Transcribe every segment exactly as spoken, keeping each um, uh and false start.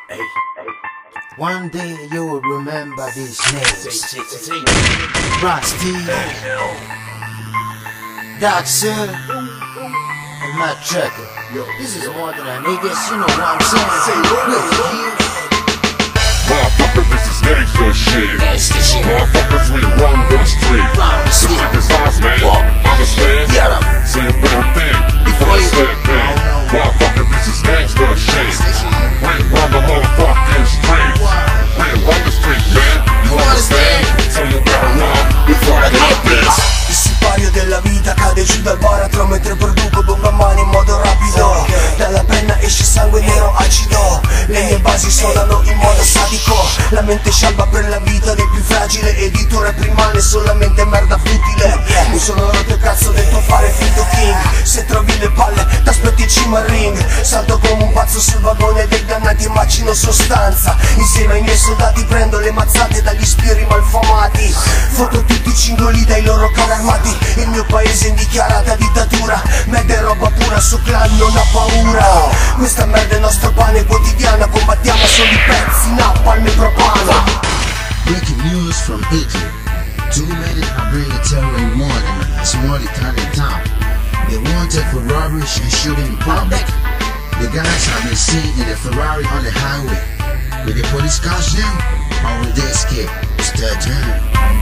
Hey, hey. One day you will remember these names. Say, say, say, say. Rusty, Daxel, and Matt Tracker. This is more than a niggas, you know what I'm saying? Say, with you. Motherfucker, this is gangsta shit. Motherfuckers, we run the street. The shit is ours, man. Understand? Yeah. Say a better thing before I say it, man. Motherfucker, this is gangsta shit. We run the motherfucking street. We run the street, man. You understand? So you better run before I get this. Il sipario della vita cade giù dal baratro mentre produco bomba a mano in modo rapido. Dalla penna esce sangue nero acido. Le mie basi suonano in modo sadico. La mente scialba per la vita del più fragile. Editore rimane solamente merda futile. Mi sono rotto il cazzo del tuo fare finto king. Se trovi le palle t'aspetti in cima al ring. Salto come un pazzo sul vagone dei dannati e macino sostanza. Insieme ai miei soldati prendo le mazzate dagli spiri malfamati. Foto tutti i cingoli dai loro carri armati. Il mio paese in dichiarata dittatura. Merda è roba pura, su clan non ha paura. Questa merda è il nostro pane quotidiana. Combattiamo solo i pezzi, napalm e propana. Breaking news from Italy. Two men are bringing terror in one in a small Italian town. They wanted for robberies and shooting in public. The guys have been seen in a Ferrari on the highway. Will the police catch them or will they escape? It's their turn.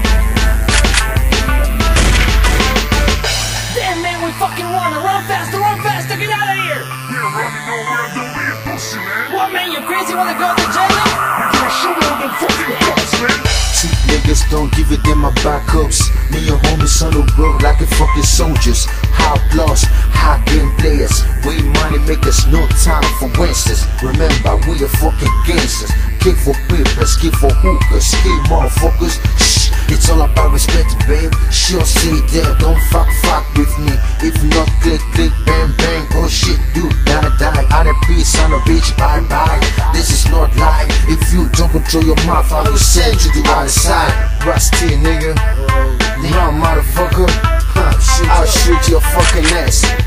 Damn, man, we fucking wanna run faster, run faster, get out of here! We ain't running nowhere, don't be a pussy, man. What, man, you crazy? Wanna go to jail? We gonna shoot all them fucking cops, man. Cheap niggas don't give a damn about cops. Me and homies on the road like a fucking soldiers. Hot loss, hot game players. We money makers, no time for Wednesdays. Remember, we are fucking gangsters. Kick for papers, kick for hookers, kill motherfuckers. Shh, it's all about respect, babe. Sure, say that, don't fuck, fuck with me. If not, click, click, bang, bang. Oh shit, you die, die. Out of peace, son of a bitch, bye, bye. This is not life. If you don't control your mouth, I will send you to the other side. Rusty, nigga. Run, motherfucker. Huh, I'll shoot your fucking ass.